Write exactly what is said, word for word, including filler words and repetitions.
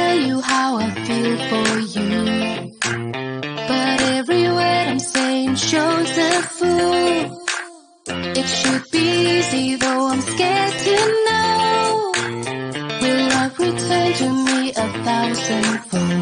tell you how I feel for you, but every word I'm saying shows a fool. It should be easy, though I'm scared to know. Will love return to me a thousandfold?